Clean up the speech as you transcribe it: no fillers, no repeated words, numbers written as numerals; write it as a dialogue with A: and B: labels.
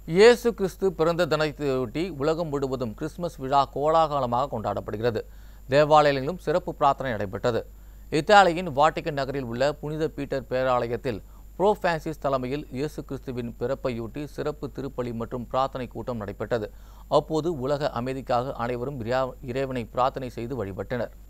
A: இயேசு கிறிஸ்து பிறந்த தினத்தையொட்டி உலகம் முழுவதும் கிறிஸ்துமஸ் விழா கோலாகலமாக கொண்டாடப்படுகிறது. தேவாலயங்களிலும் சிறப்பு பிரார்த்தனை நடைபெற்றது. இத்தாலியின் வாட்டிகன் நகரில் உள்ள புனித பீட்டர் பேராலயத்தில் போப் பிரான்சிஸ் தலைமையில் இயேசு கிறிஸ்துவின் பிறப்பையொட்டி சிறப்பு திருப்பலி மற்றும் பிரார்த்தனை கூட்டம் நடைபெற்றது. அப்போது உலக அமைதிக்காக அனைவரும் இறைவனை பிரார்த்தனை செய்து வழிபட்டனர்.